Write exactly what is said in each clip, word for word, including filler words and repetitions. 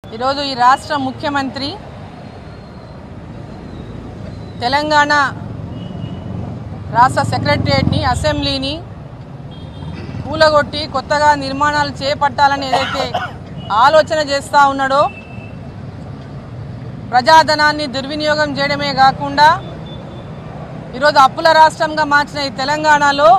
ఈరోజు ఈ రాష్ట్ర ముఖ్యమంత్రి తెలంగాణ రాష్ట్ర సెక్రటరియట్ని అసెంబ్లీని కూలగొట్టి కొత్తగా నిర్మాణాలు చేపట్టాలని ఏదైతే ఆలోచన చేస్తూ ఉన్నాడో ప్రజాధనాన్ని దుర్వినియోగం చేయడమే కాకుండా ఈరోజు అప్పుల రాష్ట్రంగా మార్చిన ఈ తెలంగాణలో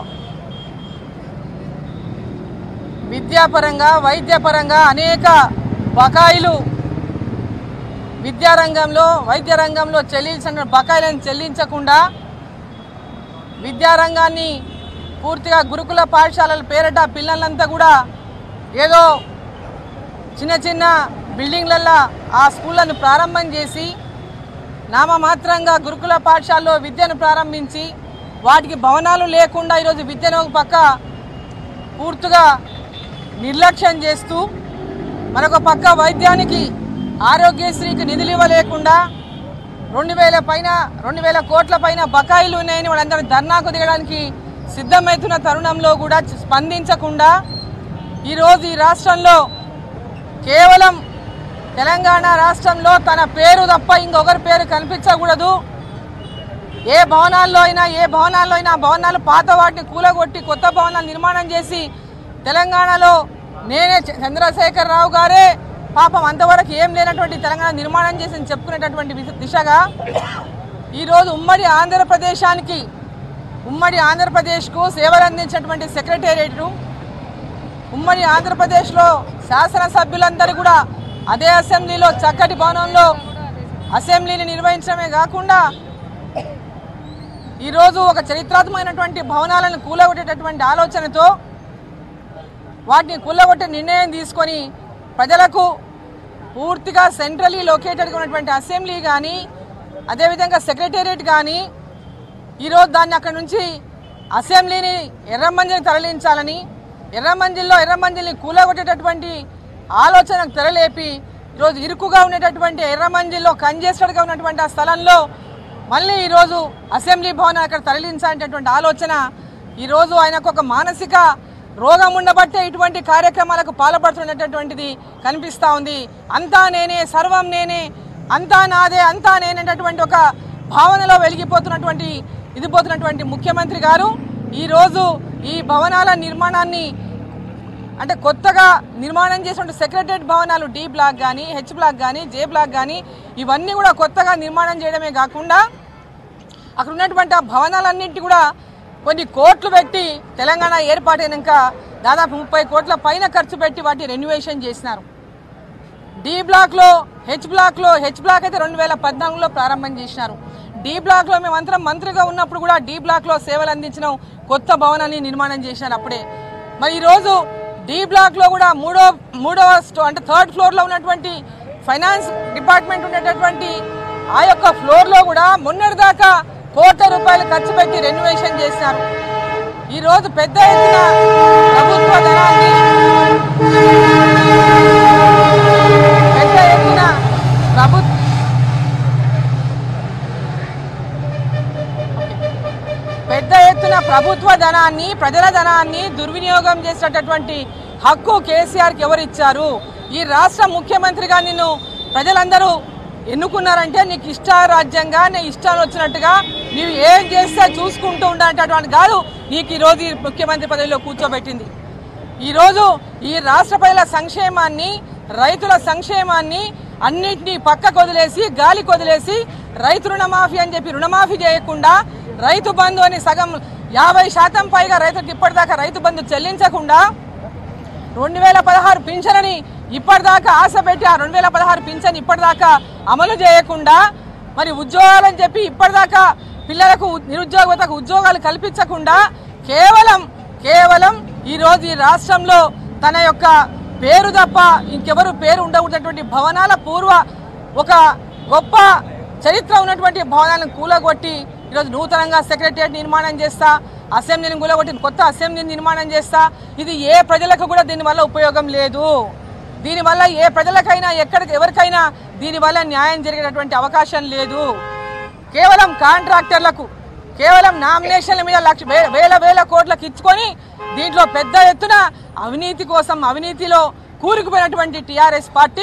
విద్యాపరంగా వైద్యపరంగా అనేక బకాయిలు విద్యారంగంలో వైద్య రంగంలో చెల్లించిన బకాయిలను చెల్లించకుండా విద్యారంగాన్ని పూర్తిగా గురుకుల పాఠశాలల పేరిట పిల్లలంతా కూడా ఏదో చిన్న చిన్న బిల్డింగ్లల్లో ఆ స్కూళ్లను ప్రారంభం చేసి నామమాత్రంగా గురుకుల పాఠశాలలో విద్యను ప్రారంభించి వాటికి భవనాలు లేకుండా ఈరోజు విద్యను ఒక పక్క పూర్తిగా నిర్లక్ష్యం చేస్తూ మరొక పక్క వైద్యానికి ఆరోగ్యశ్రీకి నిధులు ఇవ్వలేకుండా రెండు వేల పైన రెండు వేల కోట్ల పైన బకాయిలు ఉన్నాయని వాళ్ళందరూ ధర్నాకు దిగడానికి సిద్ధమవుతున్న తరుణంలో కూడా స్పందించకుండా ఈరోజు ఈ రాష్ట్రంలో కేవలం తెలంగాణ రాష్ట్రంలో తన పేరు తప్ప ఇంకొకరి పేరు కనిపించకూడదు, ఏ భవనాల్లో అయినా ఏ భవనాల్లో అయినా భవనాలు పాత వాటిని కూలగొట్టి కొత్త భవనాలు నిర్మాణం చేసి తెలంగాణలో నేనే చంద్రశేఖర్ రావు గారే పాపం అంతవరకు ఏం లేనటువంటి తెలంగాణ నిర్మాణం చేసి చెప్పుకునేటటువంటి దిశగా ఈరోజు ఉమ్మడి ఆంధ్రప్రదేశానికి ఉమ్మడి ఆంధ్రప్రదేశ్కు సేవలు అందించినటువంటి సెక్రటేరియట్ ఉమ్మడి ఆంధ్రప్రదేశ్లో శాసనసభ్యులందరూ కూడా అదే అసెంబ్లీలో చక్కటి భవనంలో అసెంబ్లీని నిర్వహించడమే కాకుండా ఈరోజు ఒక చరిత్రాత్మకమైనటువంటి భవనాలను కూలగొట్టేటటువంటి ఆలోచనతో వాటిని కూలగొట్టే నిర్ణయం తీసుకొని ప్రజలకు పూర్తిగా సెంట్రలీ లొకేటెడ్గా ఉన్నటువంటి అసెంబ్లీ కానీ అదేవిధంగా సెక్రటేరియట్ కానీ ఈరోజు దాన్ని అక్కడి నుంచి అసెంబ్లీని ఎర్రమంజిల్ని తరలించాలని ఎర్రమంజిల్లో ఎర్రమంజిల్ని కూలగొట్టేటటువంటి ఆలోచనకు తెరలేపి ఈరోజు ఇరుకుగా ఉండేటటువంటి ఎర్రమంజిల్లో కంజెస్టెడ్గా ఉన్నటువంటి ఆ స్థలంలో మళ్ళీ ఈరోజు అసెంబ్లీ భవనం అక్కడ తరలించాలనేటటువంటి ఆలోచన ఈరోజు ఆయనకు ఒక మానసిక రోగం ఉండబట్టే ఇటువంటి కార్యక్రమాలకు పాల్పడుతున్నటువంటిది కనిపిస్తూ ఉంది. అంతా నేనే, సర్వం నేనే, అంతా నాదే, అంతా నేనేటటువంటి ఒక భావనలో వెలిగిపోతున్నటువంటి ఇది పోతున్నటువంటి ముఖ్యమంత్రి గారు ఈరోజు ఈ భవనాల నిర్మాణాన్ని అంటే కొత్తగా నిర్మాణం చేసిన సెక్రటరియట్ భవనాలు డి బ్లాక్ కానీ హెచ్ బ్లాక్ కానీ జే బ్లాక్ కానీ ఇవన్నీ కూడా కొత్తగా నిర్మాణం చేయడమే కాకుండా అక్కడ ఉన్నటువంటి ఆ భవనాలన్నింటి కూడా కొన్ని కోట్లు పెట్టి తెలంగాణ ఏర్పాటైనాక దాదాపు ముప్పై కోట్ల పైన ఖర్చు పెట్టి వాటి రెన్యువేషన్ చేసినారు. డి బ్లాక్లో హెచ్ బ్లాక్లో హెచ్ బ్లాక్ అయితే రెండు వేల పద్నాలుగులో ప్రారంభం చేసినారు. డి బ్లాక్లో మేమంతరం మంత్రిగా ఉన్నప్పుడు కూడా డి బ్లాక్లో సేవలు అందించిన కొత్త భవనాన్ని నిర్మాణం చేసినారు అప్పుడే. మరి ఈరోజు డి బ్లాక్లో కూడా మూడో మూడవ స్టో అంటే థర్డ్ ఫ్లోర్లో ఉన్నటువంటి ఫైనాన్స్ డిపార్ట్మెంట్ ఉండేటటువంటి ఆ యొక్క ఫ్లోర్లో కూడా మొన్నటిదాకా కోట్ల రూపాయలు ఖర్చు పెట్టి రెన్యువేషన్ చేసినారు. ఈరోజు పెద్ద ఎత్తున ప్రభుత్వ ధనాన్ని పెద్ద ఎత్తున ప్రభు పెద్ద ఎత్తున ప్రభుత్వ ధనాన్ని ప్రజల ధనాన్ని దుర్వినియోగం చేసేటటువంటి హక్కు కేసీఆర్కి ఎవరు ఇచ్చారు? ఈ రాష్ట్ర ముఖ్యమంత్రిగా నిన్ను ప్రజలందరూ ఎన్నుకున్నారంటే నీకు ఇష్టారాజ్యంగా నీ ఇష్టాలు వచ్చినట్టుగా నీవు ఏం చేస్తే చూసుకుంటూ ఉండేటటువంటి కాదు నీకు ఈరోజు ఈ ముఖ్యమంత్రి పదవిలో కూర్చోబెట్టింది. ఈరోజు ఈ రాష్ట్ర ప్రజల సంక్షేమాన్ని రైతుల సంక్షేమాన్ని అన్నింటినీ పక్కకు వదిలేసి గాలి వదిలేసి రైతు రుణమాఫీ అని చెప్పి రుణమాఫీ చేయకుండా రైతు బంధు అని సగం యాభై శాతం పైగా రైతులకు ఇప్పటిదాకా రైతు బంధు చెల్లించకుండా రెండు వేల పదహారు పింఛనని ఇప్పటిదాకా ఆశ పెట్టి ఆ రెండు వేల పదహారు పింఛన్ ఇప్పటిదాకా అమలు చేయకుండా మరి ఉద్యోగాలని చెప్పి ఇప్పటిదాకా పిల్లలకు నిరుద్యోగతకు ఉద్యోగాలు కల్పించకుండా కేవలం కేవలం ఈరోజు ఈ రాష్ట్రంలో తన యొక్క పేరు తప్ప ఇంకెవరు పేరు ఉండకూడనటువంటి భవనాల పూర్వ ఒక గొప్ప చరిత్ర ఉన్నటువంటి భవనాలను కూలగొట్టి ఈరోజు నూతనంగా సెక్రటరియట్ నిర్మాణం చేస్తా అసెంబ్లీని కూలగొట్టి కొత్త అసెంబ్లీని నిర్మాణం చేస్తా ఇది ఏ ప్రజలకు కూడా దీనివల్ల ఉపయోగం లేదు. దీనివల్ల ఏ ప్రజలకైనా ఎక్కడికి ఎవరికైనా దీనివల్ల న్యాయం జరిగేటటువంటి అవకాశం లేదు. కేవలం కాంట్రాక్టర్లకు కేవలం నామినేషన్ల మీద లక్ష వేల వేల కోట్లకు ఇచ్చుకొని దీంట్లో పెద్ద ఎత్తున అవినీతి కోసం అవినీతిలో కూరుకుపోయినటువంటి టీఆర్ఎస్ పార్టీ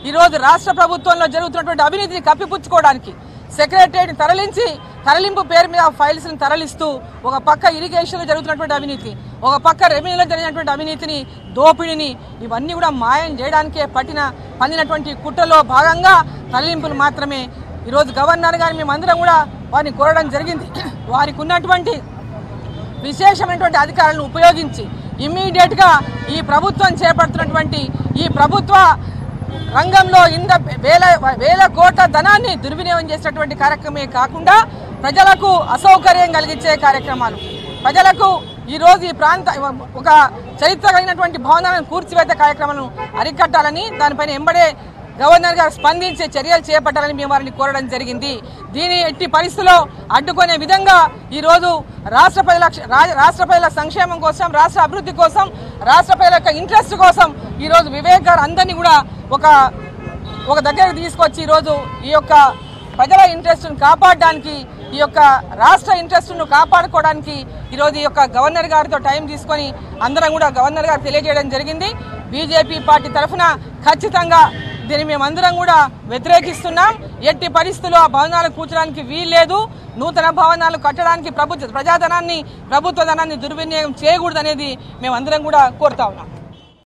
ఈరోజు రాష్ట్ర ప్రభుత్వంలో జరుగుతున్నటువంటి అవినీతిని కప్పిపుచ్చుకోవడానికి సెక్రటరియట్ని తరలించి తరలింపు పేరు మీద ఫైల్స్ని తరలిస్తూ ఒక పక్క ఇరిగేషన్లో జరుగుతున్నటువంటి అవినీతి, ఒక పక్క రెవెన్యూలో జరిగినటువంటి అవినీతిని, దోపిడీని ఇవన్నీ కూడా మాయం చేయడానికే పట్టిన పందినటువంటి కుట్రలో భాగంగా తరలింపులు మాత్రమే. ఈరోజు గవర్నర్ గారిని మేమందరం కూడా వారిని కోరడం జరిగింది. వారికి ఉన్నటువంటి విశేషమైనటువంటి అధికారాలను ఉపయోగించి ఇమ్మీడియట్గా ఈ ప్రభుత్వం చేపడుతున్నటువంటి ఈ ప్రభుత్వ రంగంలో ఇంత వేల వేల కోట్ల ధనాన్ని దుర్వినియోగం చేసినటువంటి కార్యక్రమమే కాకుండా ప్రజలకు అసౌకర్యం కలిగించే కార్యక్రమాలు, ప్రజలకు ఈరోజు ఈ ప్రాంత ఒక చరిత్ర కలిగినటువంటి భవనాలను కూర్చివేత కార్యక్రమాలను అరికట్టాలని దానిపైన ఎంబడే గవర్నర్ గారు స్పందించే చర్యలు చేపట్టాలని మేము వారిని కోరడం జరిగింది. దీని ఎట్టి పరిస్థితుల్లో అడ్డుకునే విధంగా ఈరోజు రాష్ట్ర ప్రజల రాష్ట్ర ప్రజల సంక్షేమం కోసం, రాష్ట్ర అభివృద్ధి కోసం, రాష్ట్ర ప్రజల యొక్క ఇంట్రెస్ట్ కోసం ఈరోజు వివేక్ గారు అందరినీ కూడా ఒక ఒక దగ్గరకు తీసుకొచ్చి ఈరోజు ఈ యొక్క ప్రజల ఇంట్రెస్ట్ను కాపాడడానికి, ఈ యొక్క రాష్ట్ర ఇంట్రెస్ట్ను కాపాడుకోవడానికి ఈరోజు ఈ యొక్క గవర్నర్ గారితో టైం తీసుకొని అందరం కూడా గవర్నర్ గారు తెలియజేయడం జరిగింది. బీజేపీ పార్టీ తరఫున ఖచ్చితంగా దీన్ని మేమందరం కూడా వ్యతిరేకిస్తున్నాం. ఎట్టి పరిస్థితుల్లో ఆ భవనాలు కూర్చోడానికి వీల్లేదు. నూతన భవనాలు కట్టడానికి ప్రభుత్వ ప్రజాధనాన్ని ప్రభుత్వ ధనాన్ని దుర్వినియోగం చేయకూడదనేది మేమందరం కూడా కోరుతా ఉన్నాం.